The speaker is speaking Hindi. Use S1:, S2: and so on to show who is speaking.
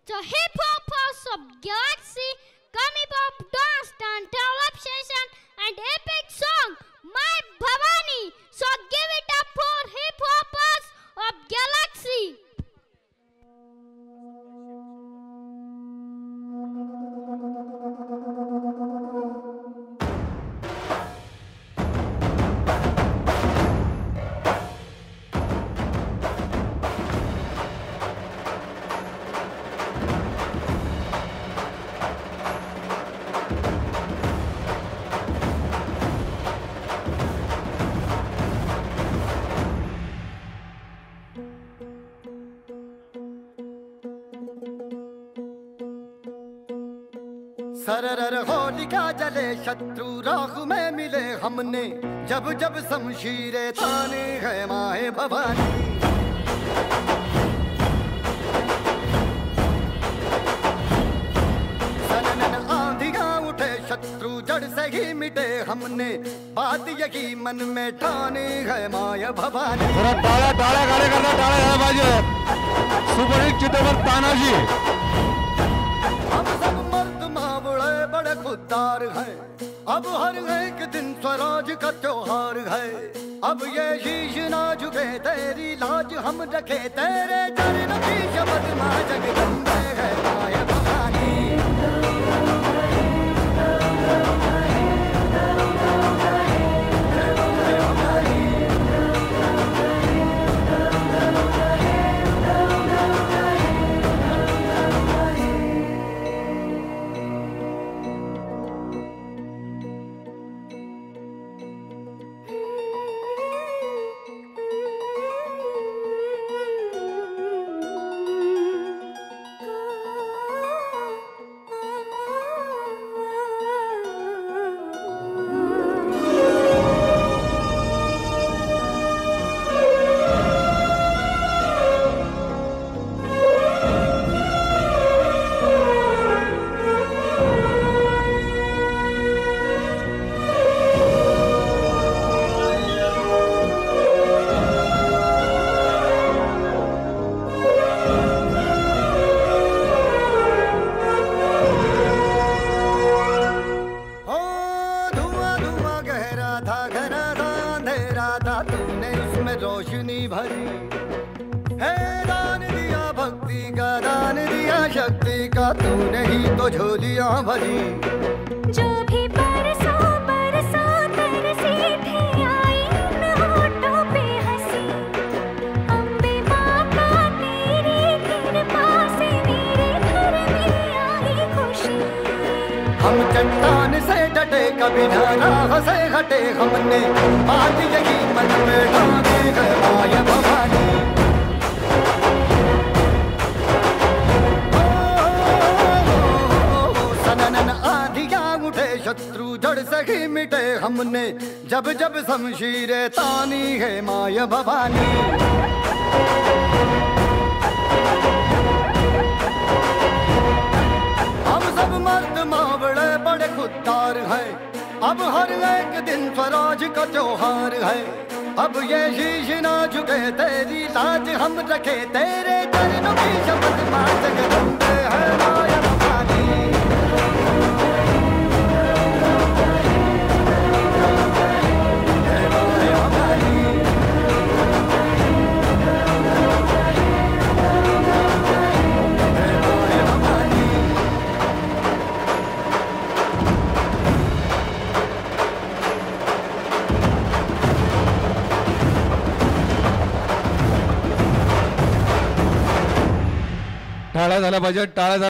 S1: The hip-hop house of Galaxy, coming up dance and develop session and epic song, My Bhavani. So give it up for hip-hoppers of Galaxy.
S2: सरर होलिका जले शत्रु राख में मिले हमने, जब जब शमशीरें ताने है माए भवानी। सनन आंधियां उठे शत्रु जड़ से ही मिटे हमने, बात यही मन में ठाने है माए भवानी।
S3: टाळ्या टाळ्या गाड्या करता टाळ्या झाल्या पाहिजे। सुपरहिट चित्रपट तानाजी।
S2: हम सब मर्द मावड़े बड़े खुददार हैं, अब हर एक दिन स्वराज का त्योहार है। अब ये शीश ना झुके तेरी लाज हम रखे, तेरे चरण की शपथ मां जगदम्बे है माए भवानी। तूने उसमें रोशनी भरी है, दान दिया भक्ति का, दान दिया शक्ति का, तूने ही तो झोलियां भरी।
S4: जो भी बरसों बरसों तरसी थे, आई उन होठों पे हंसी। अम्बे माँ का तेरी कृपा से मेरे घर में आई खुशी।
S2: हम चट्टान से डटे कभी ना राह से हटे हमने, बात यही मन में ठाने है माए भवानी। सनन आंधियां उठे शत्रु जड़ से ही मिटे हमने, जब जब शमशीरें तानी है माए भवानी। हम सब मर्द मावड़े बड़े खुददार हैं, अब हर एक दिन स्वराज का त्योहार है। अब ये शीश ना झुके तेरी लाज हम रखे, तेरे चरणों की शपथ मां जगदम्बे है माए भवानी।
S3: टाळ्या झाल्या पाहिजे। टाळ्या